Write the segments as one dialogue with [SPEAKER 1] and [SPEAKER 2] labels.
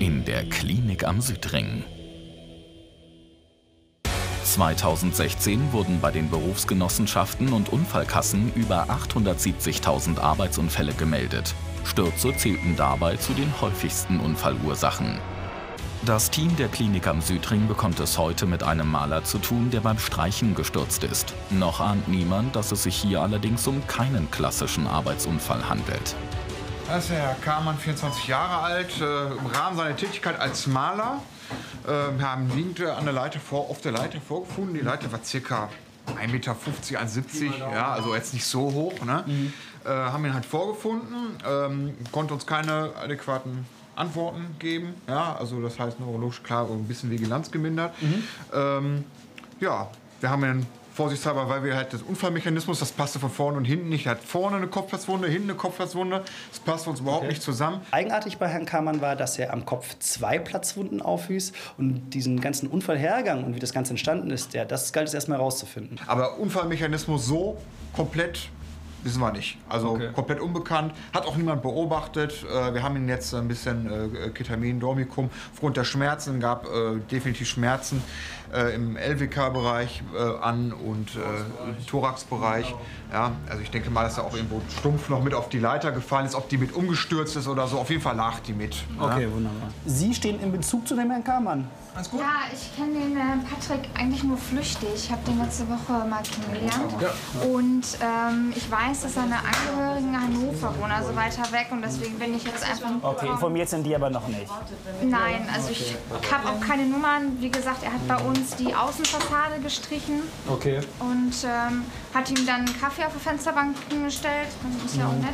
[SPEAKER 1] in der Klinik am Südring. 2016 wurden bei den Berufsgenossenschaften und Unfallkassen über 870.000 Arbeitsunfälle gemeldet. Stürze zählten dabei zu den häufigsten Unfallursachen. Das Team der Klinik am Südring bekommt es heute mit einem Maler zu tun, der beim Streichen gestürzt ist. Noch ahnt niemand, dass es sich hier allerdings um keinen klassischen Arbeitsunfall handelt.
[SPEAKER 2] Das ist Herr Kamann, 24 Jahre alt, im Rahmen seiner Tätigkeit als Maler. Haben liegend an der Leiter auf der Leiter vorgefunden. Die Leiter war ca. 1,50 Meter, 1,70 Meter, ja, also jetzt nicht so hoch. Ne? Haben ihn halt vorgefunden, konnte uns keine adäquaten Antworten geben. Ja, also das heißt neurologisch klar ein bisschen Vigilanz gemindert. Ja, wir haben ihn vorsichtshalber, weil wir halt das Unfallmechanismus, das passte von vorne und hinten nicht. Er hat vorne eine Kopfplatzwunde, hinten eine Kopfplatzwunde. Das passt uns überhaupt nicht zusammen.
[SPEAKER 3] Eigenartig bei Herrn Kamann war, dass er am Kopf 2 Platzwunden aufwies. Und diesen ganzen Unfallhergang und wie das Ganze entstanden ist, das galt es erstmal herauszufinden.
[SPEAKER 2] Aber Unfallmechanismus so komplett wissen wir nicht. Also komplett unbekannt. Hat auch niemand beobachtet. Wir haben ihn jetzt ein bisschen Ketamin, Dormicum. Aufgrund der Schmerzen gab definitiv Schmerzen im LWK-Bereich an und im Thoraxbereich. Ja, also ich denke mal, dass er auch irgendwo stumpf noch mit auf die Leiter gefallen ist. Ob die mit umgestürzt ist oder so. Auf jeden Fall lag die mit.
[SPEAKER 3] Okay, ja. Wunderbar. Sie stehen in Bezug zu dem Herrn Kamann?
[SPEAKER 4] Alles gut? Ja, ich kenne den Patrick eigentlich nur flüchtig. Ich habe den letzte Woche mal kennengelernt. Ja. Und ich weiß, dass seine Angehörigen in Hannover wohnen, also weiter weg. Und deswegen bin ich jetzt einfach...
[SPEAKER 3] Okay, informiert sind die aber noch nicht?
[SPEAKER 4] Nein, also ich habe auch keine Nummern. Wie gesagt, er hat bei uns die Außenfassade gestrichen.
[SPEAKER 3] Okay.
[SPEAKER 4] Und hat ihm dann einen Kaffee auf die Fensterbank gestellt. Das ist ja auch nett.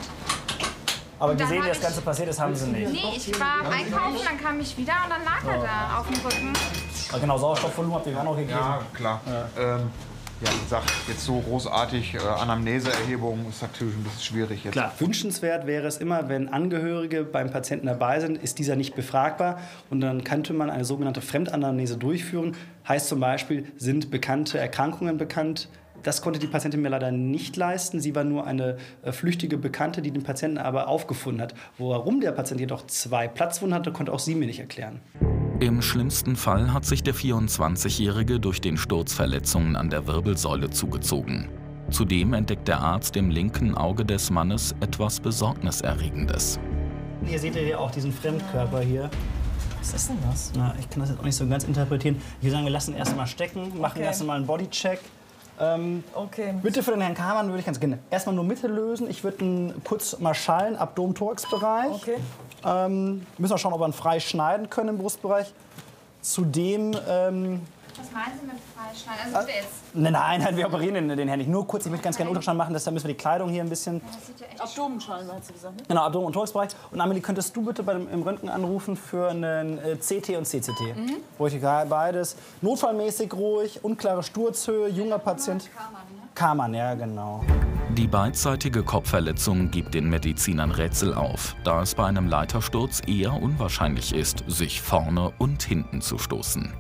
[SPEAKER 3] Aber gesehen, wie das Ganze passiert ist, haben Sie nicht?
[SPEAKER 4] Nee, ich war am Einkaufen, dann kam ich wieder und dann lag er da auf dem Rücken.
[SPEAKER 3] Aber genau, Sauerstoffvolumen habt ihr auch noch gegeben?
[SPEAKER 2] Ja, klar. Ja, wie gesagt, jetzt so großartig Anamneseerhebung ist natürlich ein bisschen schwierig jetzt.
[SPEAKER 3] Klar, wünschenswert wäre es immer, wenn Angehörige beim Patienten dabei sind, ist dieser nicht befragbar und dann könnte man eine sogenannte Fremdanamnese durchführen. Heißt zum Beispiel, sind bekannte Erkrankungen bekannt? Das konnte die Patientin mir leider nicht leisten. Sie war nur eine flüchtige Bekannte, die den Patienten aber aufgefunden hat. Warum der Patient jedoch 2 Platzwunden hatte, konnte auch sie mir nicht erklären.
[SPEAKER 1] Im schlimmsten Fall hat sich der 24-Jährige durch den Sturz Verletzungen an der Wirbelsäule zugezogen. Zudem entdeckt der Arzt im linken Auge des Mannes etwas Besorgniserregendes.
[SPEAKER 3] Hier seht ihr ja auch diesen Fremdkörper hier.
[SPEAKER 5] Was ist denn das?
[SPEAKER 3] Na, ich kann das jetzt auch nicht so ganz interpretieren. Ich würde sagen, wir lassen erst mal stecken, machen erst mal einen Bodycheck. Bitte für den Herrn Kamann würde ich ganz gerne erstmal nur Mitte lösen. Ich würde ihn kurz mal schallen, Abdomen-Thorax-Bereich.
[SPEAKER 5] Okay.
[SPEAKER 3] Müssen wir schauen, ob wir ihn frei schneiden können im Brustbereich. Zudem...
[SPEAKER 4] Was meinen Sie mit freischneiden? Also jetzt...
[SPEAKER 3] Nein, wir operieren den Herrn nicht. Nur kurz, ich möchte ganz gerne einen Ultraschall machen, deshalb müssen wir die Kleidung hier ein bisschen...
[SPEAKER 5] Abdomenschalen, hast du gesagt, ne?
[SPEAKER 3] Genau, Abdomen- und Thoraxbereich. Und Amelie, könntest du bitte im Röntgen anrufen für einen CT und CCT? Ruhig beides. Notfallmäßig ruhig, unklare Sturzhöhe, junger Patient. Kamann, ja, genau.
[SPEAKER 1] Die beidseitige Kopfverletzung gibt den Medizinern Rätsel auf, da es bei einem Leitersturz eher unwahrscheinlich ist, sich vorne und hinten zu stoßen.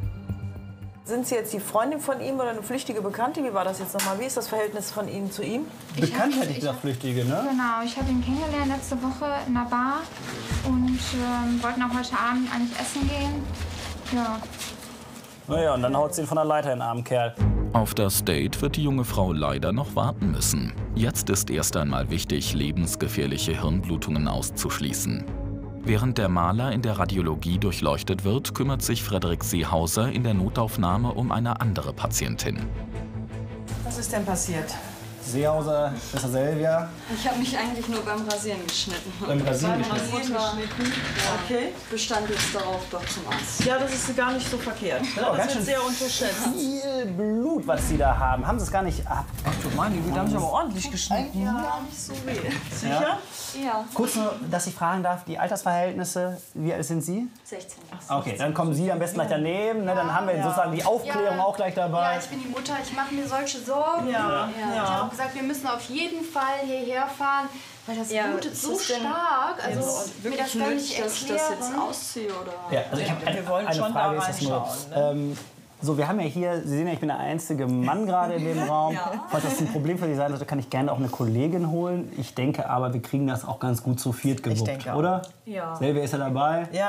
[SPEAKER 5] Sind Sie jetzt die Freundin von ihm oder eine flüchtige Bekannte? Wie war das jetzt nochmal? Wie ist das Verhältnis von Ihnen zu ihm?
[SPEAKER 3] Bekannt hätte ich gesagt, Flüchtige, ne?
[SPEAKER 4] Genau, ich habe ihn kennengelernt letzte Woche in einer Bar und wollten auch heute Abend eigentlich essen gehen. Ja.
[SPEAKER 3] Naja, und dann haut sie ihn von der Leiter in den armen Kerl.
[SPEAKER 1] Auf das Date wird die junge Frau leider noch warten müssen. Jetzt ist erst einmal wichtig, lebensgefährliche Hirnblutungen auszuschließen. Während der Maler in der Radiologie durchleuchtet wird, kümmert sich Frederik Seehauser in der Notaufnahme um eine andere Patientin.
[SPEAKER 5] Was ist denn passiert?
[SPEAKER 3] Seehauser, Schwester Selvia.
[SPEAKER 6] Ich habe mich eigentlich nur beim Rasieren geschnitten.
[SPEAKER 3] Beim Rasieren geschnitten?
[SPEAKER 5] Okay.
[SPEAKER 6] Bestand jetzt darauf, doch zum Arzt.
[SPEAKER 5] Ja, das ist gar nicht so verkehrt.
[SPEAKER 3] Genau,
[SPEAKER 5] das wird sehr unterschätzt.
[SPEAKER 3] Viel Blut, was Sie da haben. Haben Sie es gar nicht ab?
[SPEAKER 5] Ach du meine Güte, haben Sie aber ordentlich geschnitten.
[SPEAKER 6] Ja, gar nicht so weh.
[SPEAKER 5] Sicher?
[SPEAKER 6] Ja.
[SPEAKER 3] Kurz nur, dass ich fragen darf, die Altersverhältnisse, wie alt sind Sie?
[SPEAKER 6] 16.
[SPEAKER 3] Okay, dann kommen Sie am besten gleich daneben. Ne? Dann haben wir sozusagen die Aufklärung auch gleich dabei.
[SPEAKER 7] Ja, ich bin die Mutter, ich mache mir solche Sorgen.
[SPEAKER 5] Ja.
[SPEAKER 7] Ich habe auch gesagt, wir müssen auf jeden Fall hierher fahren, weil das blutet so stark. Also mir das gar nicht
[SPEAKER 6] dass ich das jetzt
[SPEAKER 7] erklären.
[SPEAKER 6] ausziehe oder...
[SPEAKER 3] Ja, also ich habe
[SPEAKER 5] Wir wollen
[SPEAKER 3] eine
[SPEAKER 5] schon
[SPEAKER 3] Frage,
[SPEAKER 5] da
[SPEAKER 3] ist das nur,
[SPEAKER 5] reinschauen,
[SPEAKER 3] so, wir haben ja hier, Sie sehen ja, ich bin der einzige Mann gerade in dem Raum. Falls das ein Problem für Sie sein sollte, kann ich gerne auch eine Kollegin holen. Ich denke aber, wir kriegen das auch ganz gut zu viert gewuppt,
[SPEAKER 5] denke auch.
[SPEAKER 3] oder?
[SPEAKER 6] Ja.
[SPEAKER 3] Silvia ist ja dabei.
[SPEAKER 5] Ja.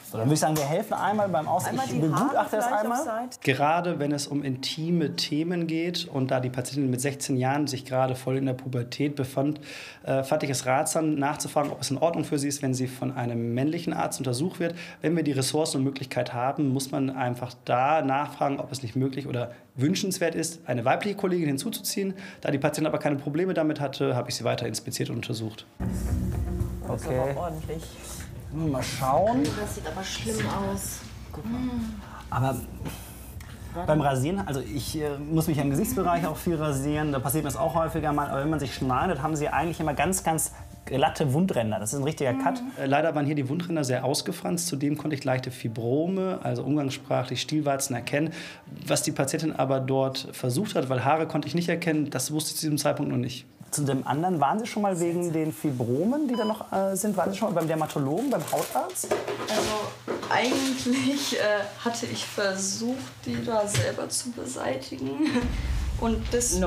[SPEAKER 3] So, dann würde ich sagen, wir helfen einmal beim Aussehen. Ich begutachte das einmal. Gerade wenn es um intime Themen geht und da die Patientin mit 16 Jahren sich gerade voll in der Pubertät befand, fand ich es ratsam, nachzufragen, ob es in Ordnung für sie ist, wenn sie von einem männlichen Arzt untersucht wird. Wenn wir die Ressourcen und Möglichkeit haben, muss man einfach da nachfragen, ob es nicht möglich oder wünschenswert ist, eine weibliche Kollegin hinzuzuziehen. Da die Patientin aber keine Probleme damit hatte, habe ich sie weiter inspiziert und untersucht.
[SPEAKER 5] Das ist aber ordentlich.
[SPEAKER 3] Mal schauen.
[SPEAKER 7] Das sieht aber schlimm aus.
[SPEAKER 3] Aber beim Rasieren, also ich muss mich im Gesichtsbereich auch viel rasieren, da passiert mir das auch häufiger mal, aber wenn man sich schneidet, haben sie eigentlich immer ganz glatte Wundränder. Das ist ein richtiger Cut. Leider waren hier die Wundränder sehr ausgefranst. Zudem konnte ich leichte Fibrome, also umgangssprachlich Stielwarzen, erkennen. Was die Patientin aber dort versucht hat, weil Haare konnte ich nicht erkennen, das wusste ich zu diesem Zeitpunkt noch nicht. Zu dem anderen, waren Sie schon mal wegen den Fibromen, die da noch sind, waren Sie schon mal beim Dermatologen, beim Hautarzt?
[SPEAKER 6] Also eigentlich hatte ich versucht, die da selber zu beseitigen. Und deswegen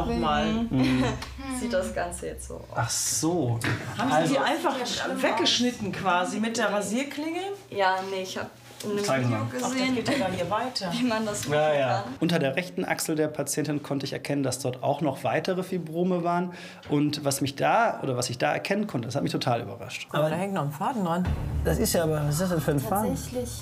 [SPEAKER 6] sieht das Ganze jetzt so aus.
[SPEAKER 3] Ach so.
[SPEAKER 5] Haben Sie die einfach weggeschnitten quasi mit der Rasierklinge?
[SPEAKER 6] Ja, nee, ich habe in einem Video gesehen,
[SPEAKER 5] das geht ja dann hier weiter.
[SPEAKER 6] wie man das machen kann.
[SPEAKER 3] Unter der rechten Achsel der Patientin konnte ich erkennen, dass dort auch noch weitere Fibrome waren. Und was ich da erkennen konnte, das hat mich total überrascht.
[SPEAKER 5] Aber da hängt noch ein Faden dran.
[SPEAKER 3] Das ist ja aber, was ist das denn für ein Faden?
[SPEAKER 7] Tatsächlich.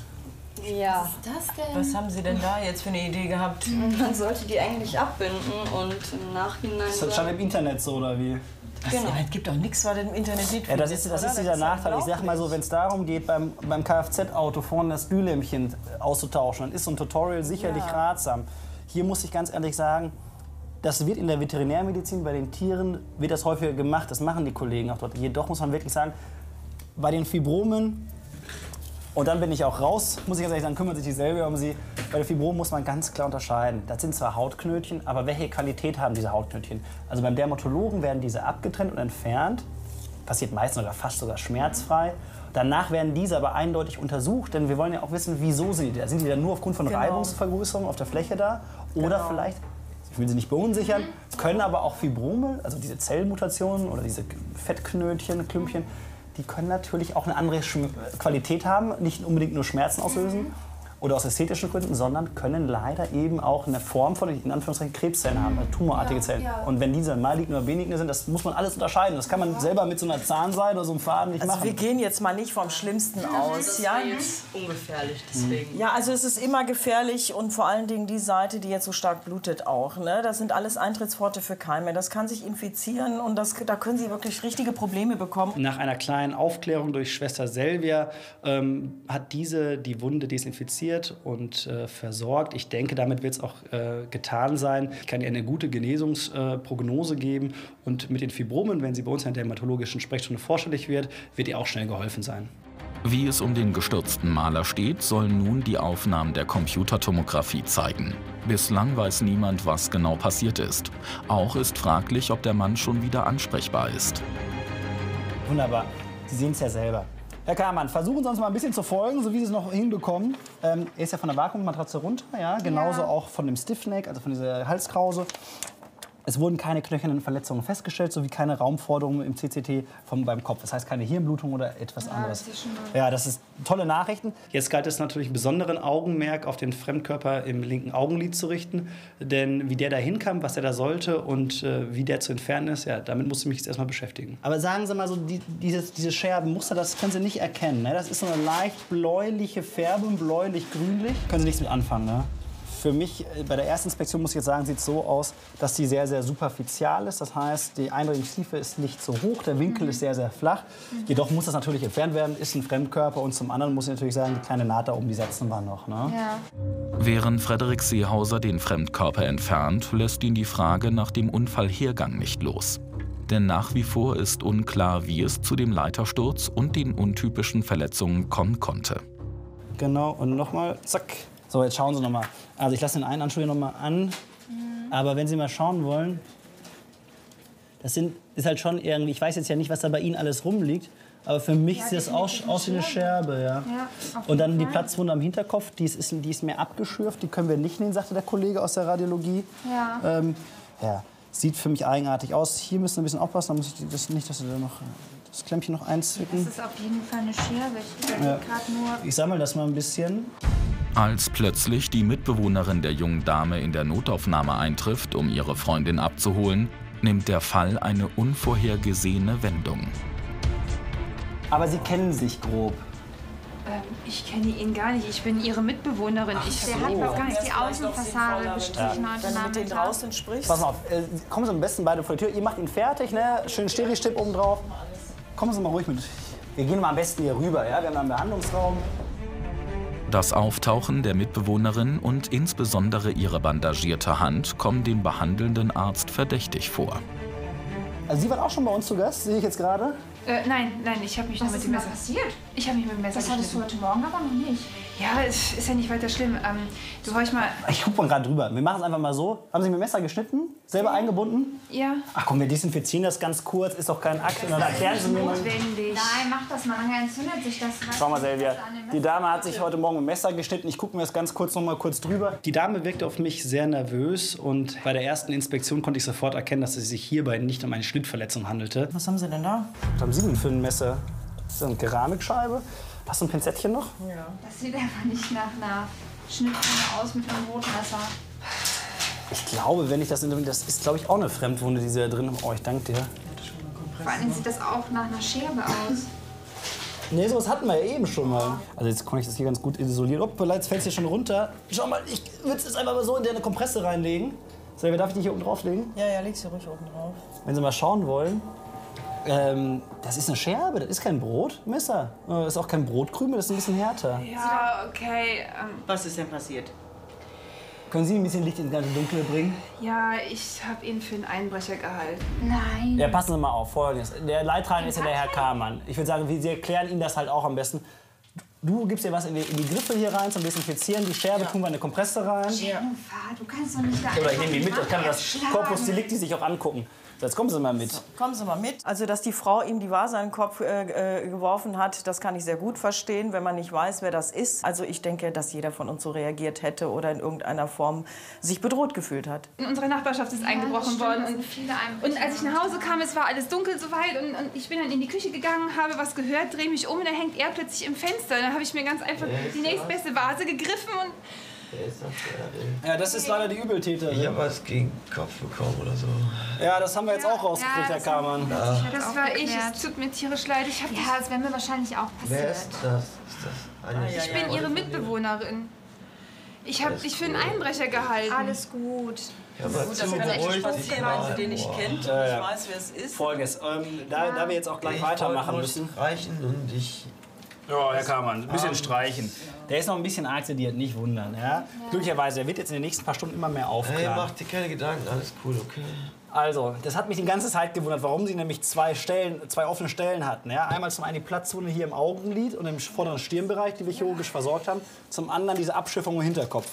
[SPEAKER 6] Ja.
[SPEAKER 7] Was ist das denn?
[SPEAKER 5] Was haben Sie denn da jetzt für eine Idee gehabt?
[SPEAKER 6] Man sollte die eigentlich abbinden und im Nachhinein...
[SPEAKER 3] Das ist schon im Internet so, oder wie?
[SPEAKER 6] Genau.
[SPEAKER 5] Es gibt doch nichts, was im Internet nicht
[SPEAKER 3] Ja, das ist dieser Nachteil. Ich sag mal so, wenn es darum geht, beim Kfz-Auto vorne das Glühlämpchen auszutauschen, dann ist so ein Tutorial sicherlich ratsam. Hier muss ich ganz ehrlich sagen, das wird in der Veterinärmedizin, bei den Tieren, wird das häufiger gemacht. Das machen die Kollegen auch dort. Jedoch muss man wirklich sagen, bei den Fibromen, und dann bin ich auch raus, muss ich ganz ehrlich sagen, kümmert sich die selber um sie. Bei den Fibromen muss man ganz klar unterscheiden. Das sind zwar Hautknötchen, aber welche Qualität haben diese Hautknötchen? Also beim Dermatologen werden diese abgetrennt und entfernt. Passiert meistens oder fast sogar schmerzfrei. Danach werden diese aber eindeutig untersucht, denn wir wollen ja auch wissen, wieso sind die da? Sind die da nur aufgrund von Reibungsvergrößerung auf der Fläche da? Oder vielleicht, ich will sie nicht verunsichern, können aber auch Fibrome, also diese Zellmutationen oder diese Fettknötchen, Klümpchen, die können natürlich auch eine andere Qualität haben, nicht unbedingt nur Schmerzen auslösen oder aus ästhetischen Gründen, sondern können leider eben auch eine Form von, in Anführungszeichen, Krebszellen haben, also tumorartige Zellen. Und wenn diese malign oder benign sind, das muss man alles unterscheiden. Das kann man selber mit so einer Zahnseide oder so einem Faden nicht machen.
[SPEAKER 5] Wir gehen jetzt mal nicht vom Schlimmsten aus.
[SPEAKER 6] Das wäre jetzt ungefährlich, deswegen.
[SPEAKER 5] Ja, also es ist immer gefährlich und vor allen Dingen die Seite, die jetzt so stark blutet auch. Ne? Das sind alles Eintrittspforte für Keime. Das kann sich infizieren und da können Sie wirklich richtige Probleme bekommen.
[SPEAKER 3] Nach einer kleinen Aufklärung durch Schwester Selvia hat diese die Wunde desinfiziert und versorgt. Ich denke, damit wird es auch getan sein. Ich kann ihr eine gute Genesungsprognose geben und mit den Fibromen, wenn sie bei uns in der dermatologischen Sprechstunde vorstellig wird ihr auch schnell geholfen sein.
[SPEAKER 1] Wie es um den gestürzten Maler steht, sollen nun die Aufnahmen der Computertomographie zeigen. Bislang weiß niemand, was genau passiert ist. Auch ist fraglich, ob der Mann schon wieder ansprechbar ist.
[SPEAKER 3] Wunderbar. Sie sehen es ja selber. Herr Kamann, versuchen Sie uns mal ein bisschen zu folgen, so wie Sie es noch hinbekommen. Er ist ja von der Vakuummatratze runter, ja, genauso auch von dem Stiffneck, also von dieser Halskrause. Es wurden keine knöchernen Verletzungen festgestellt, sowie keine Raumforderungen im CCT beim Kopf. Das heißt keine Hirnblutung oder etwas anderes. Das ist tolle Nachrichten. Jetzt galt es natürlich besonderen Augenmerk auf den Fremdkörper im linken Augenlid zu richten. Denn wie der da hinkam, was er da sollte und wie der zu entfernen ist, ja, damit musste ich mich jetzt erstmal beschäftigen. Aber sagen Sie mal so, diese Scherbenmuster, das können Sie nicht erkennen. Ne? Das ist so eine leicht bläuliche Färbung, bläulich-grünlich. Können Sie nichts mit anfangen, ne? Für mich, bei der ersten Inspektion muss ich jetzt sagen, sieht es so aus, dass die sehr, sehr superficial ist. Das heißt, die Eindringungstiefe ist nicht so hoch, der Winkel ist sehr, sehr flach. Jedoch muss das natürlich entfernt werden, ist ein Fremdkörper. Und zum anderen muss ich natürlich sagen, die kleine Naht da oben, die setzen wir noch. Ne?
[SPEAKER 4] Ja.
[SPEAKER 1] Während Frederik Seehauser den Fremdkörper entfernt, lässt ihn die Frage nach dem Unfallhergang nicht los. Denn nach wie vor ist unklar, wie es zu dem Leitersturz und den untypischen Verletzungen kommen konnte.
[SPEAKER 3] Genau, und nochmal, zack. So, jetzt schauen Sie noch mal. Also ich lasse den einen Anschluss hier noch mal an. Aber wenn Sie mal schauen wollen, ist halt schon irgendwie, ich weiß jetzt ja nicht, was da bei Ihnen alles rumliegt, aber für mich sieht das aus wie eine Scherbe. Ja. Und dann die Platzwunde am Hinterkopf, die ist mehr abgeschürft, die können wir nicht nehmen, sagte der Kollege aus der Radiologie. Ja. Sieht für mich eigenartig aus. Hier müssen wir ein bisschen aufpassen, da muss ich das nicht, dass Sie da noch das Klemmchen noch einzwicken.
[SPEAKER 4] Das ist auf jeden Fall eine Scherbe. Ich überlege gerade nur...
[SPEAKER 3] Ich sammle das mal ein bisschen.
[SPEAKER 1] Als plötzlich die Mitbewohnerin der jungen Dame in der Notaufnahme eintrifft, um ihre Freundin abzuholen, nimmt der Fall eine unvorhergesehene Wendung.
[SPEAKER 3] Aber Sie kennen sich grob.
[SPEAKER 8] Ich kenne ihn gar nicht. Ich bin ihre Mitbewohnerin.
[SPEAKER 4] Der hat noch gar nicht die Außenfassade bestrichen heute
[SPEAKER 5] Wenn du mit denen
[SPEAKER 4] Nachmittag.
[SPEAKER 5] draußen sprichst.
[SPEAKER 3] Pass mal auf, kommen Sie am besten beide vor die Tür. Ihr macht ihn fertig, ne? Schön Steri-Stipp oben drauf. Kommen Sie mal ruhig mit. Wir gehen mal am besten hier rüber, ja? Wir haben einen Behandlungsraum.
[SPEAKER 1] Das Auftauchen der Mitbewohnerin und insbesondere ihre bandagierte Hand kommen dem behandelnden Arzt verdächtig vor.
[SPEAKER 3] Also Sie waren auch schon bei uns zu Gast, sehe ich jetzt gerade.
[SPEAKER 8] Nein, ich habe mich nur mit dem Messer...
[SPEAKER 4] passiert?
[SPEAKER 8] Ich habe mich mit dem Messer
[SPEAKER 4] Das hattest du
[SPEAKER 8] geschnitten.
[SPEAKER 4] heute Morgen aber noch nicht.
[SPEAKER 8] Ja, es ist ja nicht weiter schlimm. Du horch mal...
[SPEAKER 3] Ich guck mal gerade drüber. Wir machen es einfach mal so. Haben Sie mit dem Messer geschnitten? Selber eingebunden?
[SPEAKER 8] Ja.
[SPEAKER 3] Ach komm, wir desinfizieren das ganz kurz. Ist doch kein Akt. Und dann erklären Sie mir mal.
[SPEAKER 8] Notwendig.
[SPEAKER 4] Nein, mach das mal. Lange entzündet sich das.
[SPEAKER 3] Schau mal, Silvia. Die Dame hat sich heute Morgen mit dem Messer geschnitten. Ich gucke mir das ganz kurz noch mal kurz drüber. Die Dame wirkte auf mich sehr nervös. Und bei der ersten Inspektion konnte ich sofort erkennen, dass es sich hierbei nicht um eine Schnittverletzung handelte.
[SPEAKER 5] Was haben Sie denn da?
[SPEAKER 3] Was haben Sie denn für ein Messer? Das ist eine Keramikscheibe. Hast du ein Pinzettchen noch?
[SPEAKER 5] Ja.
[SPEAKER 4] Das sieht einfach nicht nach einer Schnittwunde aus mit einem Brotmesser.
[SPEAKER 3] Ich glaube, wenn ich das ist, glaube ich, auch eine Fremdwunde, die Sie da drin haben. Oh, ich danke dir.
[SPEAKER 4] Vor allem sieht das auch nach einer Scherbe aus.
[SPEAKER 3] Nee, sowas hatten wir ja eben schon mal. Also jetzt konnte ich das hier ganz gut isolieren. Hoppala, jetzt fällt es hier schon runter. Schau mal, ich würde es jetzt einfach mal so in eine Kompresse reinlegen. Selber, darf ich die hier oben drauflegen?
[SPEAKER 5] Ja, leg sie ruhig oben drauf.
[SPEAKER 3] Wenn Sie mal schauen wollen. Das ist eine Scherbe, das ist kein Brotmesser. Das ist auch kein Brotkrümel, das ist ein bisschen härter.
[SPEAKER 8] Ja, okay.
[SPEAKER 5] Was ist denn passiert?
[SPEAKER 3] Können Sie ein bisschen Licht ins ganze Dunkle bringen?
[SPEAKER 8] Ja, ich habe ihn für einen Einbrecher gehalten.
[SPEAKER 4] Nein.
[SPEAKER 3] Ja, passen Sie mal auf, Folgendes. Der Leidtragende ist ja der Herr Kamann. Ich würde sagen, Sie erklären ihm das halt auch am besten. Du gibst dir was in die Griffe hier rein zum Desinfizieren. Die Scherbe tun wir in eine Kompresse rein.
[SPEAKER 4] Jennifer, du kannst doch nicht da
[SPEAKER 3] Oder ich nehme die mit, ich kann das
[SPEAKER 4] erschlagen.
[SPEAKER 3] Corpus Delicti sich auch angucken. So, jetzt kommen Sie mal mit.
[SPEAKER 5] Kommen Sie mal mit. Also, dass die Frau ihm die Vase an den Kopf geworfen hat, das kann ich sehr gut verstehen, wenn man nicht weiß, wer das ist. Also, ich denke, dass jeder von uns so reagiert hätte oder in irgendeiner Form sich bedroht gefühlt hat.
[SPEAKER 8] In unserer Nachbarschaft ist eingebrochen worden.
[SPEAKER 4] Und viele Einbrüche.
[SPEAKER 8] Und als ich nach Hause kam, es war alles dunkel soweit und ich bin dann in die Küche gegangen, habe was gehört, drehe mich um und dann hängt er plötzlich im Fenster. Dann habe ich mir ganz einfach die nächstbeste Vase gegriffen und...
[SPEAKER 9] Wer ist das?
[SPEAKER 3] Ja, das ist leider die Übeltäterin.
[SPEAKER 9] Ich habe was gegen den Kopf bekommen oder so.
[SPEAKER 3] Ja, das haben wir jetzt auch rausgekriegt, Herr Kamann.
[SPEAKER 8] Das war ich, es tut mir tierisch leid.
[SPEAKER 4] Ja, das wäre mir wahrscheinlich auch passiert.
[SPEAKER 9] Wer ist das? Ist das eine
[SPEAKER 8] Ich bin ihre Mitbewohnerin. Ich habe dich für einen Einbrecher gehalten.
[SPEAKER 4] Alles gut.
[SPEAKER 9] Ja, aber
[SPEAKER 5] Das kann echt passieren, wenn sie den nicht kennt und nicht weiß, wer es ist.
[SPEAKER 3] Folgendes, da wir jetzt auch gleich weitermachen müssen.
[SPEAKER 9] Reichen und ich...
[SPEAKER 3] Ja, Herr Kamann, ein bisschen streichen. Der ist noch ein bisschen arg sediert, nicht wundern. Ja? Glücklicherweise, er wird jetzt in den nächsten paar Stunden immer mehr aufklären.
[SPEAKER 9] Hey, mach dir keine Gedanken, alles cool, okay?
[SPEAKER 3] Also, das hat mich die ganze Zeit gewundert, warum sie nämlich zwei offene Stellen hatten. Ja? Einmal zum einen die Platzwunde hier im Augenlid und im vorderen Stirnbereich, die wir chirurgisch versorgt haben. Zum anderen diese Abschiffung im Hinterkopf.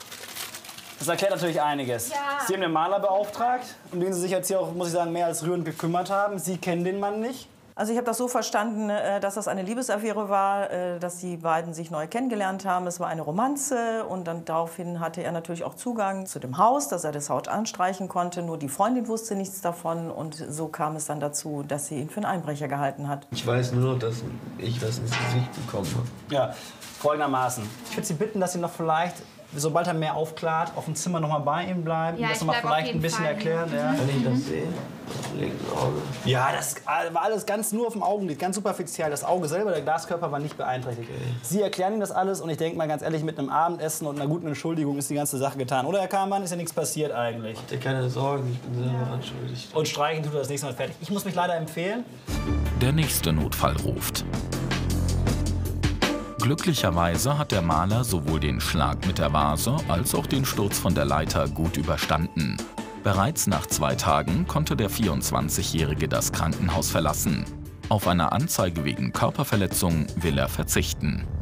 [SPEAKER 3] Das erklärt natürlich einiges.
[SPEAKER 4] Ja.
[SPEAKER 3] Sie haben den Maler beauftragt, um den Sie sich jetzt hier auch, muss ich sagen, mehr als rührend gekümmert haben. Sie kennen den Mann nicht.
[SPEAKER 5] Also ich habe das so verstanden, dass das eine Liebesaffäre war, dass die beiden sich neu kennengelernt haben. Es war eine Romanze und dann daraufhin hatte er natürlich auch Zugang zu dem Haus, dass er das Haus anstreichen konnte. Nur die Freundin wusste nichts davon und so kam es dann dazu, dass sie ihn für einen Einbrecher gehalten hat.
[SPEAKER 9] Ich weiß nur noch, dass ich was ins Gesicht bekommen habe.
[SPEAKER 3] Ja, folgendermaßen. Ich würde Sie bitten, dass Sie noch vielleicht, sobald er mehr aufklärt, auf dem Zimmer noch mal bei ihm bleiben
[SPEAKER 4] Ja,
[SPEAKER 3] und das
[SPEAKER 4] ich
[SPEAKER 3] noch mal
[SPEAKER 4] bleib auf
[SPEAKER 3] vielleicht ein
[SPEAKER 4] jeden
[SPEAKER 3] bisschen
[SPEAKER 4] Fall
[SPEAKER 3] erklären. Ja.
[SPEAKER 9] Kann ich das sehen? Das linke Auge.
[SPEAKER 3] Ja, das war alles ganz nur auf dem Augenlid, ganz superfiziell. Das Auge selber, der Glaskörper war nicht beeinträchtigt. Okay. Sie erklären ihm das alles und ich denke mal ganz ehrlich, mit einem Abendessen und einer guten Entschuldigung ist die ganze Sache getan. Oder, Herr Kamann, ist ja nichts passiert eigentlich.
[SPEAKER 9] Mach dir keine Sorgen, ich bin selber anschuldig.
[SPEAKER 3] Und streichen tut er das nächste Mal fertig. Ich muss mich leider empfehlen.
[SPEAKER 1] Der nächste Notfall ruft. Glücklicherweise hat der Maler sowohl den Schlag mit der Vase als auch den Sturz von der Leiter gut überstanden. Bereits nach 2 Tagen konnte der 24-Jährige das Krankenhaus verlassen. Auf eine Anzeige wegen Körperverletzung will er verzichten.